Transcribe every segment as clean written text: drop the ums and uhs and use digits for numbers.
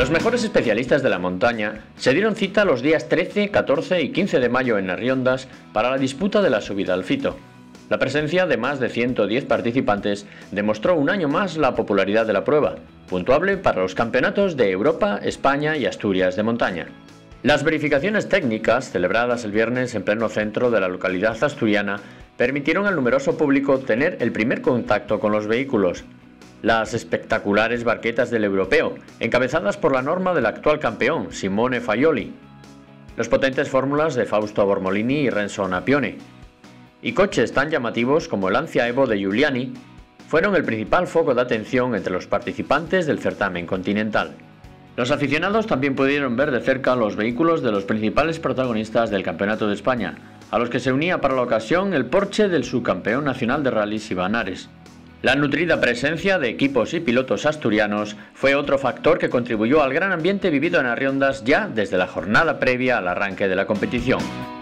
Los mejores especialistas de la montaña se dieron cita los días 13, 14 y 15 de mayo en Arriondas para la disputa de la subida al Fito. La presencia de más de 110 participantes demostró un año más la popularidad de la prueba, puntuable para los campeonatos de Europa, España y Asturias de montaña. Las verificaciones técnicas, celebradas el viernes en pleno centro de la localidad asturiana, permitieron al numeroso público tener el primer contacto con los vehículos. Las espectaculares barquetas del europeo, encabezadas por la norma del actual campeón, Simone Faioli. Los potentes fórmulas de Fausto Bormolini y Renzo Napione. Y coches tan llamativos como el Lancia Evo de Giuliani fueron el principal foco de atención entre los participantes del certamen continental. Los aficionados también pudieron ver de cerca los vehículos de los principales protagonistas del Campeonato de España, a los que se unía para la ocasión el Porsche del subcampeón nacional de rallys Iván Ares. La nutrida presencia de equipos y pilotos asturianos fue otro factor que contribuyó al gran ambiente vivido en Arriondas ya desde la jornada previa al arranque de la competición.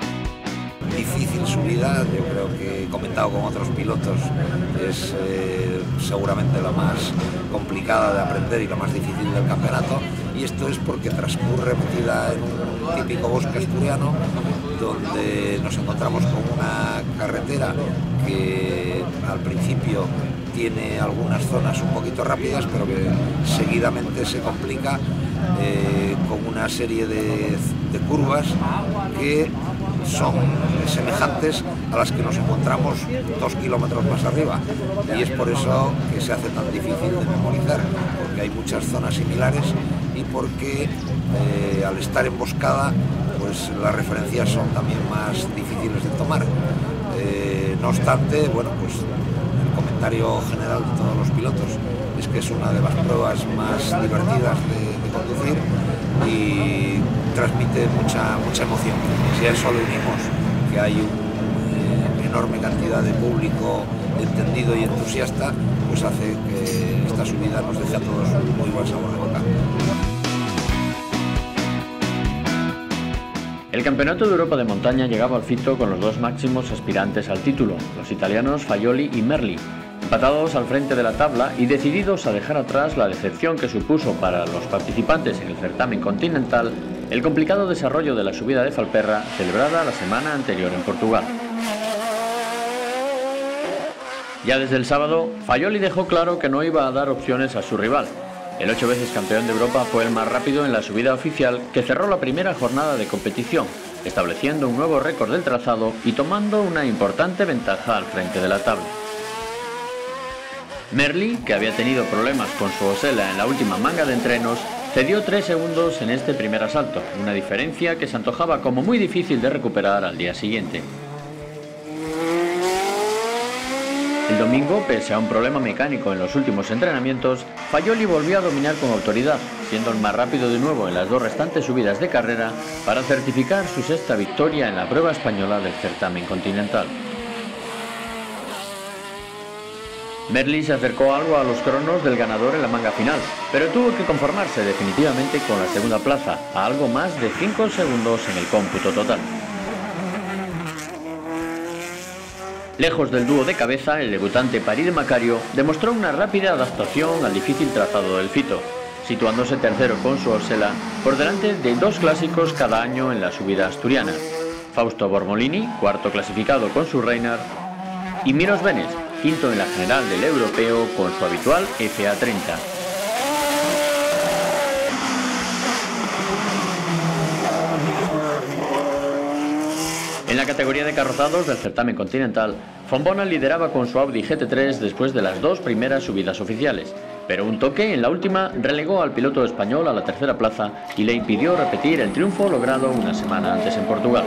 Difícil subida, yo creo que he comentado con otros pilotos, es seguramente la más complicada de aprender y la más difícil del campeonato, y esto es porque transcurre metida en un típico bosque asturiano donde nos encontramos con una carretera que al principio tiene algunas zonas un poquito rápidas, pero que seguidamente se complica con una serie de curvas que son semejantes a las que nos encontramos 2 kilómetros más arriba, y es por eso que se hace tan difícil de memorizar, porque hay muchas zonas similares y porque al estar emboscada pues las referencias son también más difíciles de tomar. No obstante, bueno, pues el comentario general de todos los pilotos es que es una de las pruebas más divertidas de conducir y transmite mucha emoción. Si a eso le unimos que hay una enorme cantidad de público entendido y entusiasta, pues hace que esta subida nos deje a todos un muy buen sabor de boca. El Campeonato de Europa de montaña llegaba al Fito con los dos máximos aspirantes al título, los italianos Faioli y Merli, empatados al frente de la tabla y decididos a dejar atrás la decepción que supuso para los participantes en el certamen continental el complicado desarrollo de la subida de Falperra celebrada la semana anterior en Portugal. Ya desde el sábado, Faioli dejó claro que no iba a dar opciones a su rival. El 8 veces campeón de Europa fue el más rápido en la subida oficial que cerró la primera jornada de competición, estableciendo un nuevo récord del trazado y tomando una importante ventaja al frente de la tabla. Merli, que había tenido problemas con su Osella en la última manga de entrenos, cedió 3 segundos en este primer asalto, una diferencia que se antojaba como muy difícil de recuperar al día siguiente. El domingo, pese a un problema mecánico en los últimos entrenamientos, Faioli volvió a dominar con autoridad, siendo el más rápido de nuevo en las 2 restantes subidas de carrera para certificar su 6ª victoria en la prueba española del certamen continental. Merli se acercó algo a los cronos del ganador en la manga final, pero tuvo que conformarse definitivamente con la segunda plaza, a algo más de 5 segundos en el cómputo total. Lejos del dúo de cabeza, el debutante Paride Macario demostró una rápida adaptación al difícil trazado del Fito, situándose tercero con su Osella por delante de 2 clásicos cada año en la subida asturiana: Fausto Bormolini, 4º clasificado con su Reynard, y Miros Benes, 5º en la general del europeo con su habitual FA30. En la categoría de carrozados del certamen continental, Fombona lideraba con su Audi GT3 después de las 2 primeras subidas oficiales, pero un toque en la última relegó al piloto español a la 3ª plaza y le impidió repetir el triunfo logrado una semana antes en Portugal.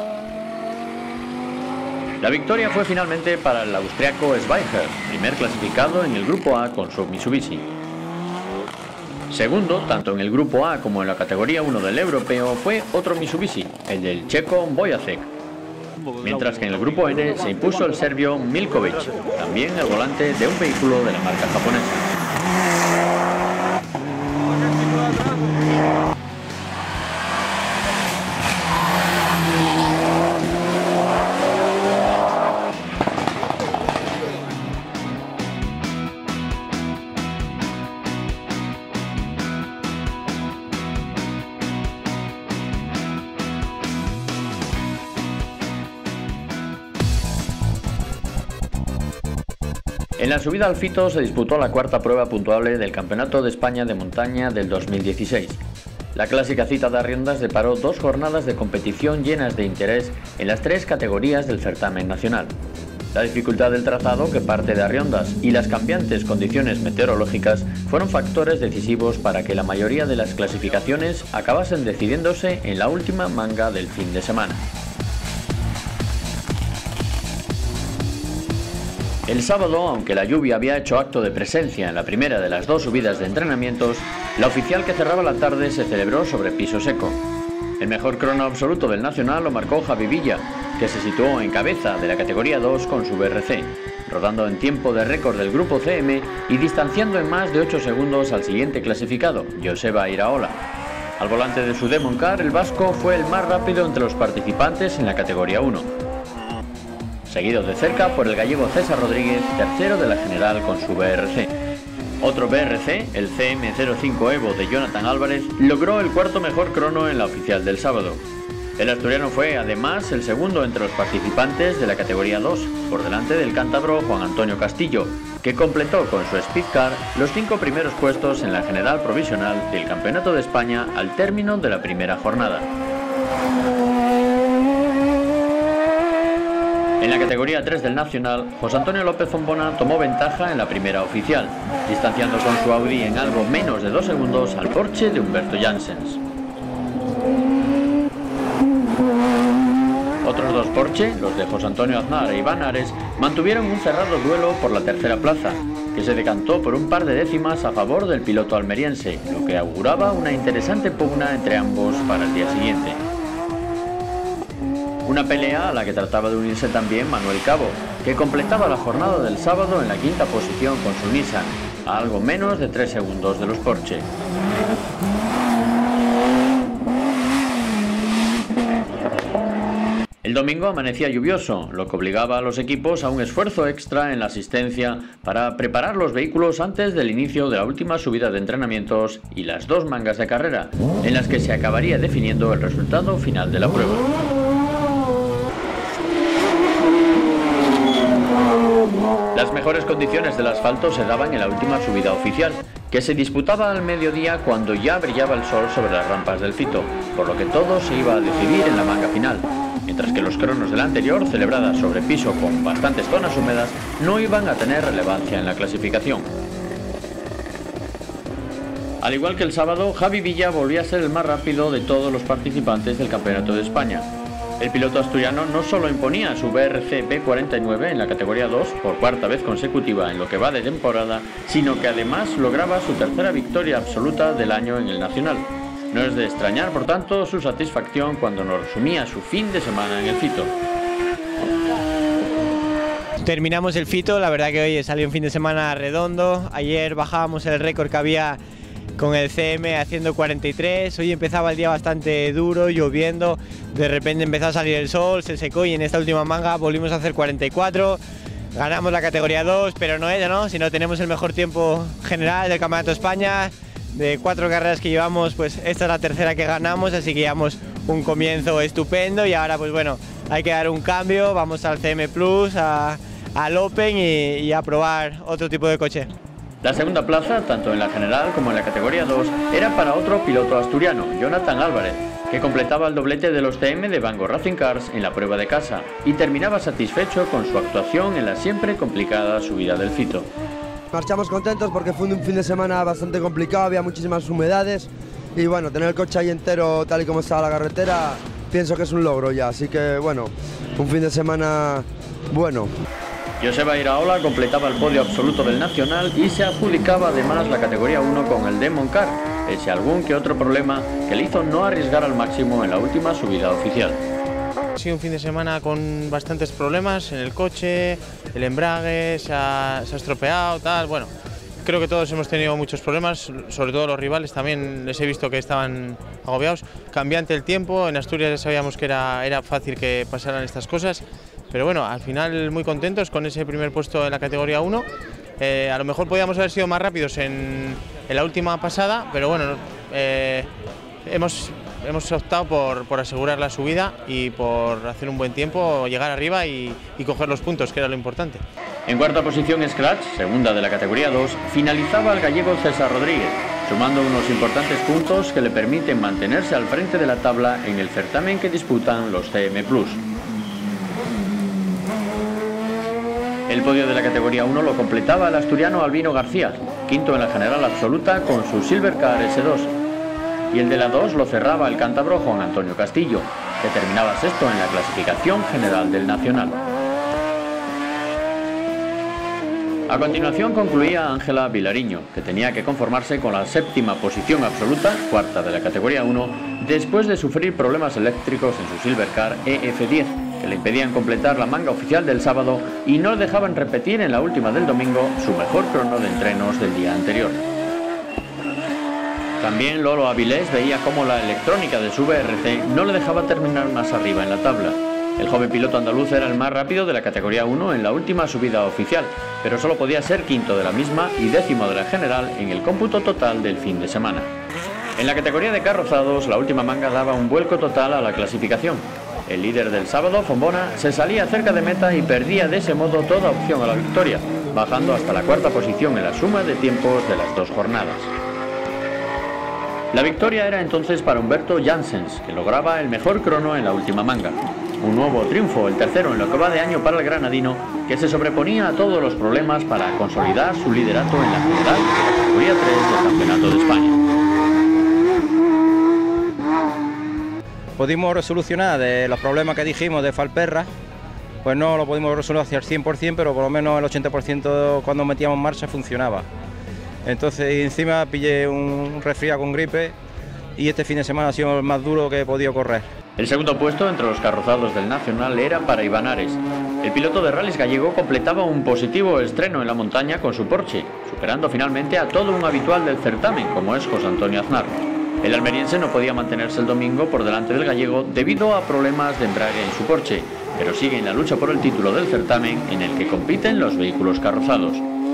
La victoria fue finalmente para el austriaco Schweiger, primer clasificado en el Grupo A con su Mitsubishi. Segundo, tanto en el Grupo A como en la categoría 1 del europeo, fue otro Mitsubishi, el del checo Bojacek. Mientras que en el Grupo N se impuso el serbio Milkovic, también el volante de un vehículo de la marca japonesa. En la subida al Fito se disputó la cuarta prueba puntuable del Campeonato de España de Montaña del 2016. La clásica cita de Arriondas deparó 2 jornadas de competición llenas de interés en las 3 categorías del certamen nacional. La dificultad del trazado, que parte de Arriondas, y las cambiantes condiciones meteorológicas fueron factores decisivos para que la mayoría de las clasificaciones acabasen decidiéndose en la última manga del fin de semana. El sábado, aunque la lluvia había hecho acto de presencia en la primera de las 2 subidas de entrenamientos, la oficial que cerraba la tarde se celebró sobre piso seco. El mejor crono absoluto del nacional lo marcó Javi Villa, que se situó en cabeza de la categoría 2 con su BRC, rodando en tiempo de récord del grupo CM y distanciando en más de 8 segundos al siguiente clasificado, Joseba Iraola. Al volante de su Demon Car, el vasco fue el más rápido entre los participantes en la categoría 1. Seguido de cerca por el gallego César Rodríguez, tercero de la general con su BRC. Otro BRC, el CM05 Evo de Jonathan Álvarez, logró el cuarto mejor crono en la oficial del sábado. El asturiano fue además el segundo entre los participantes de la categoría 2, por delante del cántabro Juan Antonio Castillo, que completó con su Speedcar los 5 primeros puestos en la general provisional del Campeonato de España al término de la primera jornada. En la categoría 3 del Nacional, José Antonio López Fombona tomó ventaja en la primera oficial, distanciando con su Audi en algo menos de 2 segundos al Porsche de Humberto Janssens. Otros 2 Porsche, los de José Antonio Aznar e Iván Ares, mantuvieron un cerrado duelo por la tercera plaza, que se decantó por un par de décimas a favor del piloto almeriense, lo que auguraba una interesante pugna entre ambos para el día siguiente. Una pelea a la que trataba de unirse también Manuel Cabo, que completaba la jornada del sábado en la 5ª posición con su Nissan, a algo menos de 3 segundos de los Porsche. El domingo amanecía lluvioso, lo que obligaba a los equipos a un esfuerzo extra en la asistencia para preparar los vehículos antes del inicio de la última subida de entrenamientos y las 2 mangas de carrera, en las que se acabaría definiendo el resultado final de la prueba. Las mejores condiciones del asfalto se daban en la última subida oficial, que se disputaba al mediodía cuando ya brillaba el sol sobre las rampas del Fito, por lo que todo se iba a decidir en la manga final, mientras que los cronos de la anterior, celebrada sobre piso con bastantes zonas húmedas, no iban a tener relevancia en la clasificación. Al igual que el sábado, Javi Villa volvía a ser el más rápido de todos los participantes del Campeonato de España. El piloto asturiano no solo imponía su BRC B49 en la categoría 2 por 4ª vez consecutiva en lo que va de temporada, sino que además lograba su tercera victoria absoluta del año en el Nacional. No es de extrañar, por tanto, su satisfacción cuando nos resumía su fin de semana en el Fito. Terminamos el Fito, la verdad que hoy salió un fin de semana redondo. Ayer bajábamos el récord que había con el CM haciendo 43, hoy empezaba el día bastante duro, lloviendo, de repente empezó a salir el sol, se secó y en esta última manga volvimos a hacer 44, ganamos la categoría 2, pero no ella, ¿no? Sino tenemos el mejor tiempo general del Campeonato de España, de 4 carreras que llevamos, pues esta es la tercera que ganamos, así que llevamos un comienzo estupendo y ahora pues bueno, hay que dar un cambio, vamos al CM Plus, al Open y a probar otro tipo de coche. La segunda plaza, tanto en la general como en la categoría 2, era para otro piloto asturiano, Jonathan Álvarez, que completaba el doblete de los TM de Vango Racing Cars en la prueba de casa y terminaba satisfecho con su actuación en la siempre complicada subida del Fito. Marchamos contentos porque fue un fin de semana bastante complicado, había muchísimas humedades y bueno, tener el coche ahí entero tal y como estaba la carretera, pienso que es un logro ya, así que bueno, un fin de semana bueno. Joseba Iraola completaba el podio absoluto del Nacional y se adjudicaba además la categoría 1 con el Demon Car, pese a algún que otro problema que le hizo no arriesgar al máximo en la última subida oficial. Ha sido un fin de semana con bastantes problemas en el coche, el embrague se ha estropeado, tal, bueno, creo que todos hemos tenido muchos problemas, sobre todo los rivales también les he visto que estaban agobiados. Cambiante el tiempo, en Asturias ya sabíamos que era fácil que pasaran estas cosas. Pero bueno, al final muy contentos con ese primer puesto en la categoría 1. A lo mejor podíamos haber sido más rápidos en la última pasada, pero bueno, hemos optado por asegurar la subida y por hacer un buen tiempo, llegar arriba y coger los puntos, que era lo importante. En cuarta posición Scratch, segunda de la categoría 2, finalizaba el gallego César Rodríguez, sumando unos importantes puntos que le permiten mantenerse al frente de la tabla en el certamen que disputan los CM+. El podio de la categoría 1 lo completaba el asturiano Albino García, quinto en la general absoluta con su Silvercar S2. Y el de la 2 lo cerraba el cántabro Juan Antonio Castillo, que terminaba sexto en la clasificación general del nacional. A continuación concluía Ángela Vilariño, que tenía que conformarse con la séptima posición absoluta, cuarta de la categoría 1, después de sufrir problemas eléctricos en su Silvercar EF10, que le impedían completar la manga oficial del sábado y no le dejaban repetir en la última del domingo su mejor crono de entrenos del día anterior. También Lolo Avilés veía cómo la electrónica de su VRC no le dejaba terminar más arriba en la tabla. El joven piloto andaluz era el más rápido de la categoría 1 en la última subida oficial, pero solo podía ser quinto de la misma y décimo de la general en el cómputo total del fin de semana. En la categoría de carrozados, la última manga daba un vuelco total a la clasificación. El líder del sábado, Fombona, se salía cerca de meta y perdía de ese modo toda opción a la victoria, bajando hasta la cuarta posición en la suma de tiempos de las dos jornadas. La victoria era entonces para Humberto Janssens, que lograba el mejor crono en la última manga. Un nuevo triunfo, el tercero en lo que va de año para el granadino, que se sobreponía a todos los problemas para consolidar su liderato en la general de la categoría 3 del Campeonato de España. Pudimos resolucionar de los problemas que dijimos de Falperra, pues no lo pudimos resolver hacia el 100%, pero por lo menos el 80% cuando metíamos en marcha funcionaba. Entonces encima pillé un resfriado con gripe y este fin de semana ha sido el más duro que he podido correr. El segundo puesto entre los carrozados del Nacional era para Iván Ares. El piloto de rallies gallego completaba un positivo estreno en la montaña con su Porsche, superando finalmente a todo un habitual del certamen, como es José Antonio Aznar. El almeriense no podía mantenerse el domingo por delante del gallego debido a problemas de embrague en su Porsche, pero sigue en la lucha por el título del certamen en el que compiten los vehículos carrozados.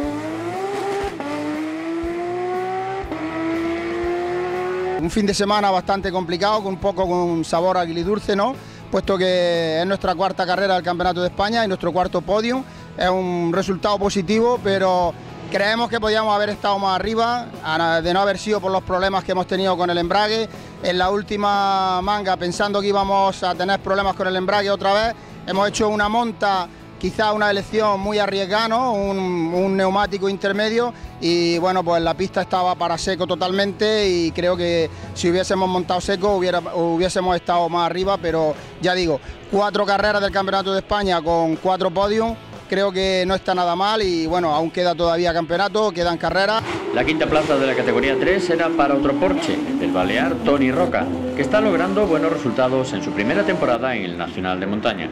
Un fin de semana bastante complicado, con un poco con sabor agridulce, ¿no? Puesto que es nuestra cuarta carrera del Campeonato de España y nuestro cuarto podio. Es un resultado positivo, pero creemos que podíamos haber estado más arriba, de no haber sido por los problemas que hemos tenido con el embrague. En la última manga, pensando que íbamos a tener problemas con el embrague otra vez, hemos hecho una monta, quizá una elección muy arriesgada, ¿no? Un neumático intermedio y bueno, pues la pista estaba para seco totalmente y creo que si hubiésemos montado seco hubiésemos estado más arriba, pero ya digo, 4 carreras del Campeonato de España con 4 podios, creo que no está nada mal y bueno, aún queda todavía campeonato, quedan carreras. La quinta plaza de la categoría 3 era para otro Porsche, el balear Toni Roca, que está logrando buenos resultados en su primera temporada en el Nacional de Montaña.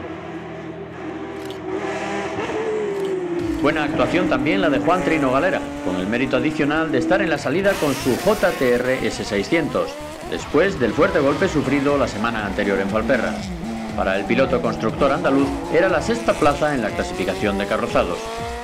Buena actuación también la de Juan Trino Galera, con el mérito adicional de estar en la salida con su JTR S600, después del fuerte golpe sufrido la semana anterior en Falperra. Para el piloto constructor andaluz era la sexta plaza en la clasificación de carrozados.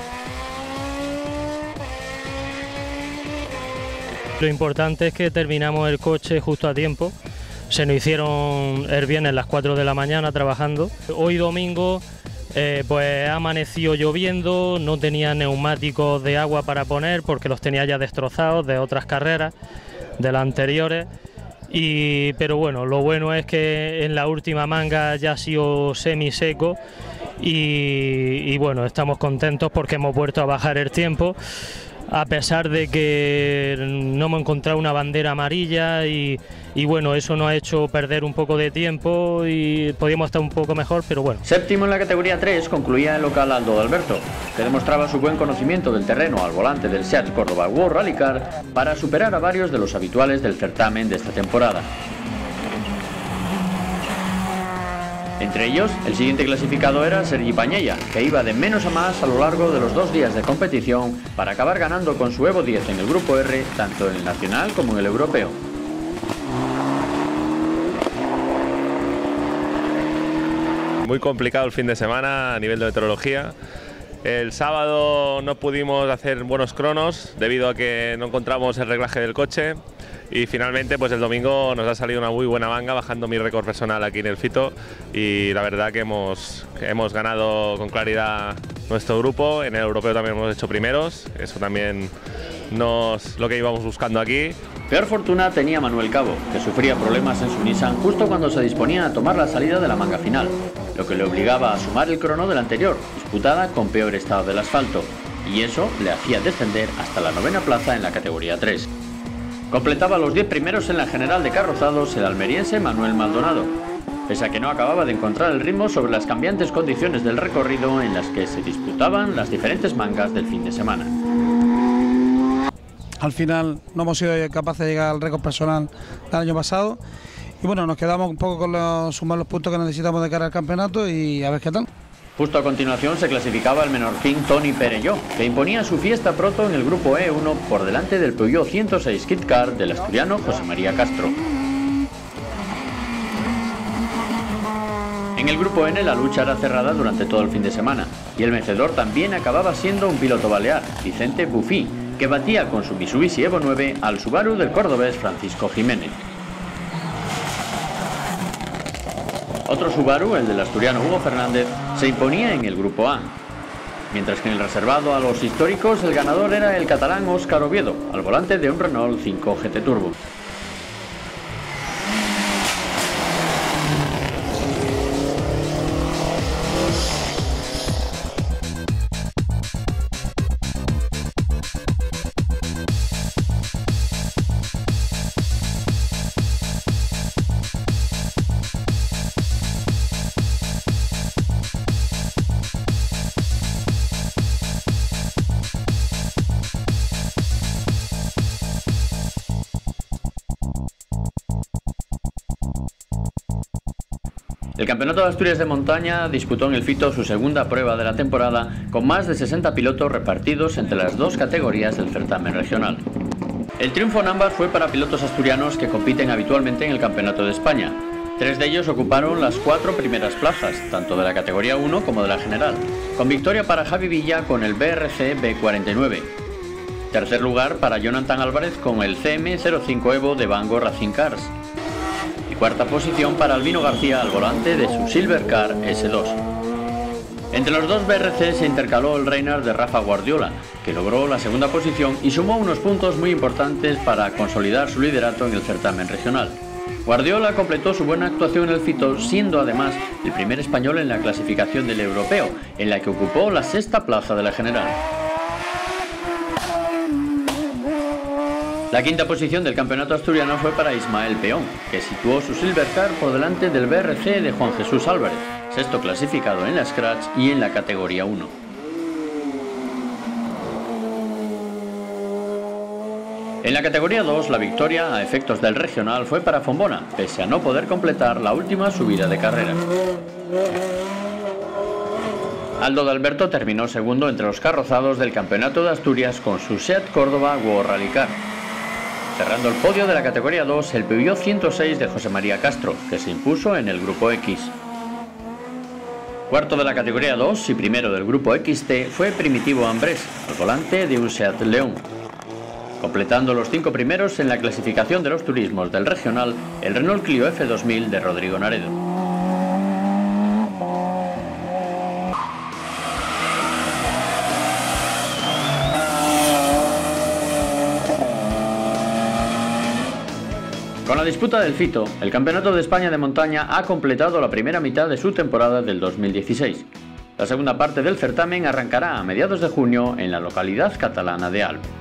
Lo importante es que terminamos el coche justo a tiempo. Se nos hicieron el viernes a las 4 de la mañana trabajando. Hoy domingo pues ha amanecido lloviendo, no tenía neumáticos de agua para poner porque los tenía ya destrozados de otras carreras, de las anteriores. Pero bueno, lo bueno es que en la última manga ya ha sido semiseco y bueno, estamos contentos porque hemos vuelto a bajar el tiempo, a pesar de que no hemos encontrado una bandera amarilla y bueno, eso nos ha hecho perder un poco de tiempo y podíamos estar un poco mejor, pero bueno. Séptimo en la categoría 3 concluía el local Aldo de Alberto, que demostraba su buen conocimiento del terreno al volante del SEAT Córdoba World Rally Car para superar a varios de los habituales del certamen de esta temporada. Entre ellos, el siguiente clasificado era Sergi Pañella, que iba de menos a más a lo largo de los 2 días de competición para acabar ganando con su Evo 10 en el Grupo R, tanto en el nacional como en el europeo. Muy complicado el fin de semana a nivel de meteorología. El sábado no pudimos hacer buenos cronos debido a que no encontramos el reglaje del coche y finalmente pues el domingo nos ha salido una muy buena manga bajando mi récord personal aquí en el Fito y la verdad que hemos ganado con claridad nuestro grupo. En el europeo también hemos hecho primeros, eso también lo que íbamos buscando aquí. Peor fortuna tenía Manuel Cabo, que sufría problemas en su Nissan justo cuando se disponía a tomar la salida de la manga final, lo que le obligaba a sumar el crono del anterior, disputada con peor estado del asfalto, y eso le hacía descender hasta la 9ª plaza en la categoría 3. Completaba los 10 primeros en la general de carrozados el almeriense Manuel Maldonado, pese a que no acababa de encontrar el ritmo sobre las cambiantes condiciones del recorrido en las que se disputaban las diferentes mangas del fin de semana. Al final no hemos sido capaces de llegar al récord personal del año pasado y bueno, nos quedamos un poco con sumar los puntos que necesitamos de cara al campeonato y a ver qué tal. Justo a continuación se clasificaba el menorquín Toni Perelló, que imponía su fiesta proto en el grupo E1 por delante del Peugeot 106 Kit Car del asturiano José María Castro. En el grupo N la lucha era cerrada durante todo el fin de semana y el vencedor también acababa siendo un piloto balear, Vicente Buffí, que batía con su Mitsubishi Evo 9 al Subaru del cordobés Francisco Jiménez. Otro Subaru, el del asturiano Hugo Fernández, se imponía en el grupo A, mientras que en el reservado a los históricos el ganador era el catalán Óscar Oviedo, al volante de un Renault 5 GT Turbo. El Campeonato de Asturias de Montaña disputó en el Fito su segunda prueba de la temporada con más de 60 pilotos repartidos entre las dos categorías del certamen regional. El triunfo en ambas fue para pilotos asturianos que compiten habitualmente en el Campeonato de España. 3 de ellos ocuparon las 4 primeras plazas, tanto de la categoría 1 como de la general, con victoria para Javi Villa con el BRC B49. Tercer lugar para Jonathan Álvarez con el CM05 Evo de Vango Racing Cars. Cuarta posición para Albino García al volante de su Silvercar S2. Entre los dos BRC se intercaló el Reynard de Rafa Guardiola, que logró la segunda posición y sumó unos puntos muy importantes para consolidar su liderato en el certamen regional. Guardiola completó su buena actuación en el Fito, siendo además el primer español en la clasificación del europeo, en la que ocupó la 6ª plaza de la general. La 5ª posición del campeonato asturiano fue para Ismael Peón, que situó su Silvercar por delante del BRC de Juan Jesús Álvarez, 6º clasificado en la Scratch y en la categoría 1. En la categoría 2, la victoria a efectos del regional fue para Fombona, pese a no poder completar la última subida de carrera. Aldo de Alberto terminó segundo entre los carrozados del campeonato de Asturias con su Seat Córdoba World Rally Car. Cerrando el podio de la categoría 2, el Peugeot 106 de José María Castro, que se impuso en el grupo X. Cuarto de la categoría 2 y primero del grupo XT fue Primitivo Ambrés, al volante de un Seat León. Completando los 5 primeros en la clasificación de los turismos del regional, el Renault Clio F2000 de Rodrigo Naredo. Con la disputa del Fito, el Campeonato de España de Montaña ha completado la primera mitad de su temporada del 2016. La segunda parte del certamen arrancará a mediados de junio en la localidad catalana de Alp.